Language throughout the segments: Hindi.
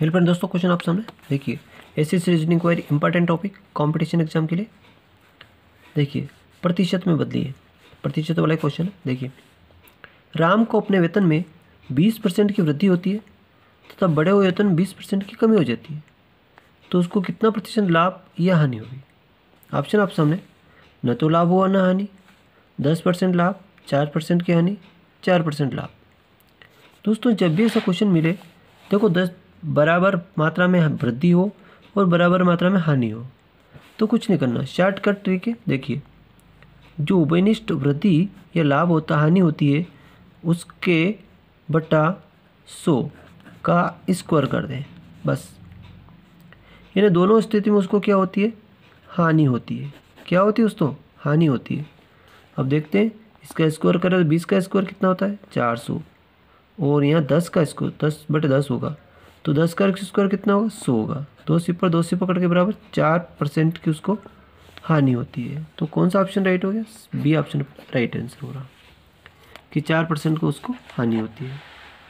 हेलो फ्रेंड दोस्तों, क्वेश्चन आप सामने देखिए। SSC reasoning query important topic competition exam के लिए। देखिए प्रतिशत में बदलिए, प्रतिशत वाला क्वेश्चन है। देखिए राम को अपने वेतन में 20% की वृद्धि होती है तथा बड़े हुए वेतन में 20% की कमी हो जाती है, तो उसको कितना प्रतिशत लाभ या हानि होगी। ऑप्शन आप सामने, न तो लाभ हुआ न हानि, 10% लाभ, 4% की हानि, 4% लाभ। दोस्तों जब भी ऐसा क्वेश्चन मिले, देखो 10 बराबर मात्रा में वृद्धि हो और बराबर मात्रा में हानि हो तो कुछ नहीं करना, शॉर्टकट ट्रिक है। देखिए जो उभयनिष्ठ वृद्धि या लाभ होता हानि होती है उसके बटा 100 का स्क्वायर कर दें बस। यानी दोनों स्थिति में उसको क्या होती है, हानि होती है। क्या होती है उसको, हानि होती है। अब देखते हैं इसका स्क्वायर करें तो 20 का स्क्वायर कितना होता है 400, और यहाँ 10 का स्क्वायर 10/10 होगा, तो 10 का स्क्वायर कितना होगा 100 होगा। 2 सिपर 2 सिपर कट के बराबर 4% की उसको हानि होती है। तो कौन सा ऑप्शन राइट हो गया, बी ऑप्शन राइट आंसर हो रहा कि 4% को उसको हानि होती है।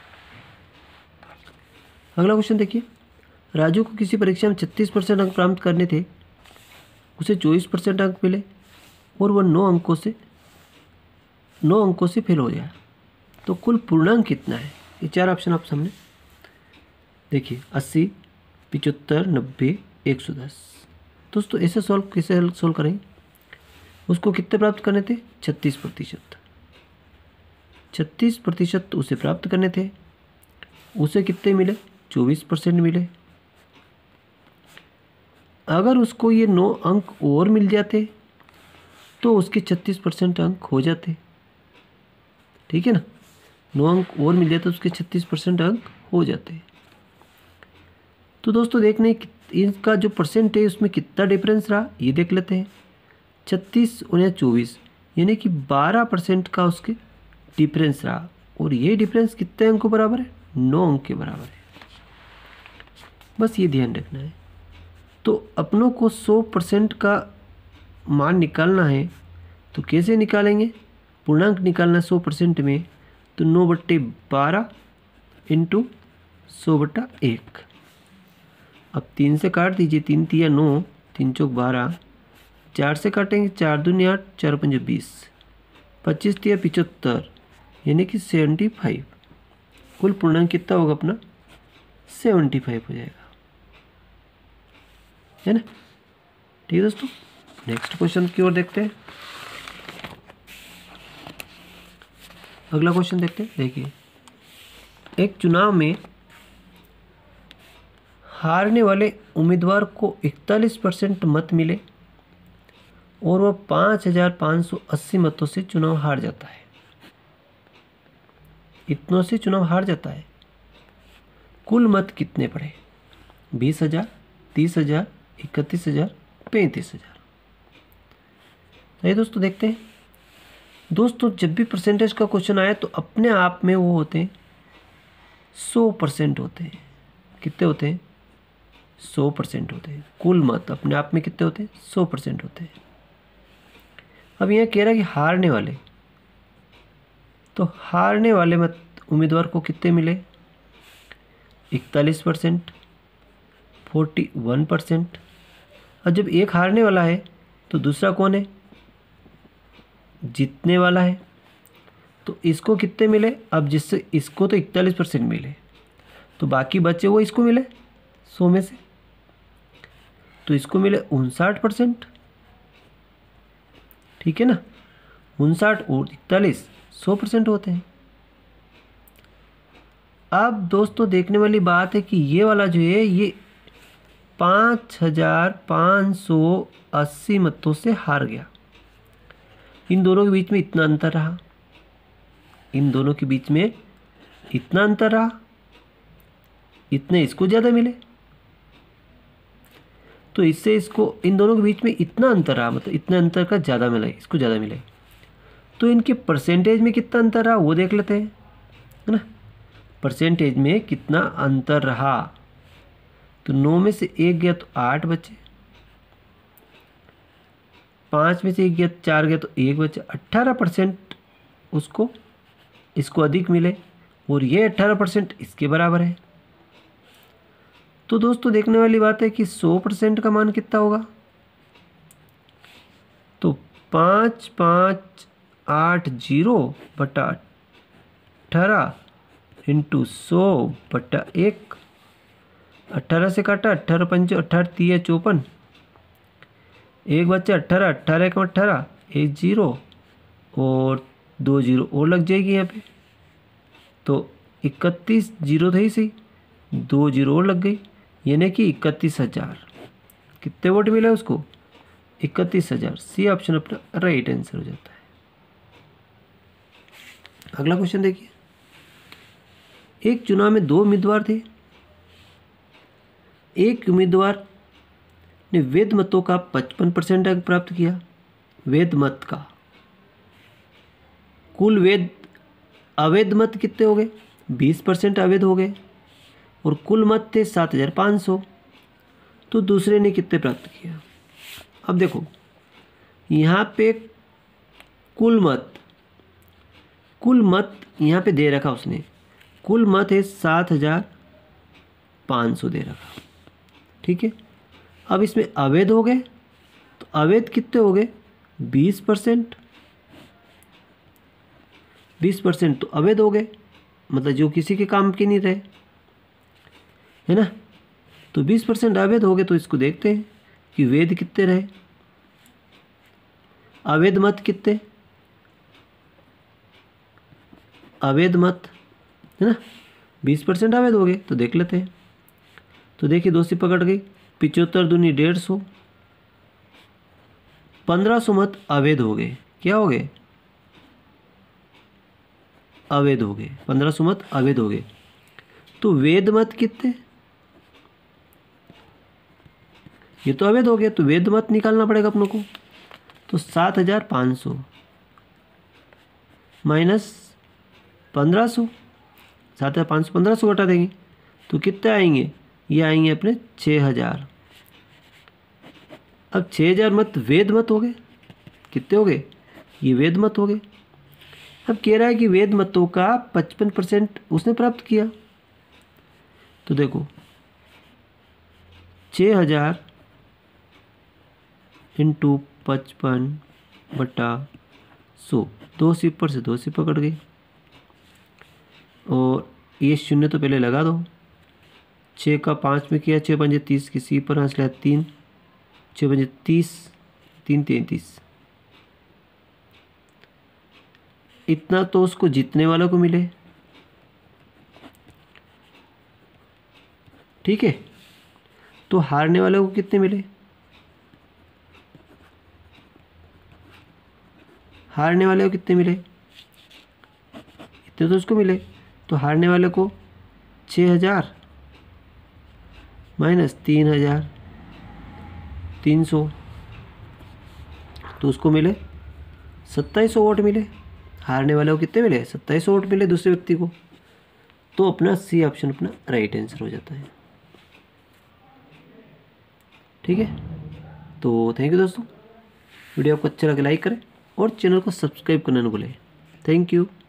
अगला क्वेश्चन देखिए, राजू को किसी परीक्षा में 36% अंक प्राप्त करने थे, उसे 24% अंक मिले और वह 9 अंकों से फेल हो गया, तो कुल पूर्णांक कितना है। ये 4 ऑप्शन आप सामने देखिए, 80, 75, 90, 110। दोस्तों ऐसे कैसे सोल्व करेंगे, उसको कितने प्राप्त करने थे 36%। 36% उसे प्राप्त करने थे, उसे कितने मिले 24% मिले। अगर उसको ये 9 अंक और मिल जाते तो उसके 36% अंक हो जाते, ठीक है ना। 9 अंक और मिल जाते तो उसके 36% अंक हो जाते। तो दोस्तों देखने इनका जो परसेंट है उसमें कितना डिफरेंस रहा ये देख लेते हैं। 36 और 24 यानी कि 12% का उसके डिफरेंस रहा, और ये डिफरेंस कितने अंक को बराबर है 9 अंक के बराबर है। बस ये ध्यान रखना है। तो अपनों को 100% का मान निकालना है, तो कैसे निकालेंगे, पूर्णांक निकालना है 100% में, तो 9/12 इंटू 100/1। अब 3 से काट दीजिए, 3 तिया 9, 3 चौक 12, 4 से काटेंगे 4 दूनी 8, 4 पंजे 20, 25 तिया 75 यानी कि 75। कुल पूर्णांक कितना होगा अपना 75 हो जाएगा, है ना। ठीक है दोस्तों, नेक्स्ट क्वेश्चन की ओर देखते हैं। अगला क्वेश्चन देखते हैं। देखिए एक चुनाव में हारने वाले उम्मीदवार को 41% मत मिले और वह 5580 मतों से चुनाव हार जाता है। इतनों से चुनाव हार जाता है। कुल मत कितने पड़े, 20,000, 30,000, 31,000, 35,000। दोस्तों देखते हैं। दोस्तों जब भी परसेंटेज का क्वेश्चन आया तो अपने आप में वो होते हैं 100% होते हैं। कितने होते हैं 100% होते हैं। कुल मत अपने आप में कितने होते हैं 100% होते हैं। अब यह कह रहा है कि हारने वाले, तो हारने वाले मत उम्मीदवार को कितने मिले 41%, 41%। और जब एक हारने वाला है तो दूसरा कौन है जीतने वाला है, तो इसको कितने मिले। अब जिससे इसको तो 41% मिले, तो बाकी बचे वो इसको मिले 100 में से, तो इसको मिले 59%। ठीक है ना, 59 और 41 100% होते हैं। अब दोस्तों देखने वाली बात है कि ये वाला जो है ये 5580 मतों से हार गया। इन दोनों के बीच में इतना अंतर रहा, इन दोनों के बीच में इतना अंतर रहा, इतने इसको ज़्यादा मिले, तो इससे इसको इन दोनों के बीच में इतना अंतर रहा, मतलब इतना अंतर का ज़्यादा मिला, इसको ज़्यादा मिले। तो इनके परसेंटेज में कितना अंतर रहा वो देख लेते हैं, है ना। परसेंटेज में कितना अंतर रहा, तो 9 में से 1 गया तो 8 बचे, 5 में से 1 गया 4 गया तो 1 बचा। 18% उसको इसको अधिक मिले और ये 18% इसके बराबर है। तो दोस्तों देखने वाली बात है कि 100% का मान कितना होगा, तो 5580/18 इंटू 100/1। 18 से काटा, 18 पंचे 18 3 54, एक बच्चा 18, 18 1 18, एक जीरो और 2 जीरो और लग जाएगी यहाँ पे, तो 31 जीरो थे ही सही, 2 जीरो और लग गई, यानी कि 31,000। कितने वोट मिला उसको, 31,000। सी ऑप्शन अपना राइट आंसर हो जाता है। अगला क्वेश्चन देखिए, एक चुनाव में 2 उम्मीदवार थे। एक उम्मीदवार ने वैध मतों का 55% अंक प्राप्त किया। वैध मत का कुल अवैध मत कितने हो गए, 20% अवैध हो गए, और कुल मत थे 7,500। तो दूसरे ने कितने प्राप्त किया। अब देखो यहाँ पे कुल मत यहाँ पे दे रखा उसने, कुल मत है 7,500 दे रखा, ठीक है। अब इसमें अवैध हो गए, तो अवैध कितने हो गए, 20%। 20% तो अवैध हो गए, मतलब जो किसी के काम के नहीं रहे, है ना। तो 20% अवैध हो गए, तो इसको देखते हैं कि वैध कितने रहे। अवैध मत कितने, अवैध मत, है ना, 20% अवैध हो गए, तो देख लेते हैं। तो देखिए 2 से पकड़ गई, 75 दूनी 150, 1500 मत अवैध हो गए। क्या हो गए, अवैध हो गए, 1500 मत अवैध हो गए। तो वैध मत कितने, ये तो अवैध हो गया, तो वैध मत निकालना पड़ेगा अपनों को। तो 7,500 माइनस 1500, 7,500 1500 घटा देंगे, तो कितने आएंगे, ये आएंगे अपने 6,000। अब 6,000 मत वैध मत हो गए, कितने हो गए, ये वैध मत हो गए। अब कह रहा है कि वैध मतों का 55% उसने प्राप्त किया। तो देखो 6,000 इंटू 55/100, 2 से ऊपर से 2 से पकड़ गई, और ये शून्य तो पहले लगा दो। 6 का 5 में किया, 6 पंजे 30, किसी पर आंसर लिया 3, 6 पंजे 30, 3 33। इतना तो उसको जीतने वालों को मिले, ठीक है। तो हारने वालों को कितने मिले, हारने वाले को कितने मिले, इतने तो उसको मिले। तो हारने वाले को 6,000 माइनस 3,300, तो उसको मिले 2700 वोट मिले। हारने वाले को कितने मिले, 2700 वोट मिले दूसरे व्यक्ति को। तो अपना सी ऑप्शन अपना राइट आंसर हो जाता है, ठीक है। तो थैंक यू दोस्तों, वीडियो आपको अच्छा लगे लाइक करें और चैनल को सब्सक्राइब करना न भूलें। Thank you.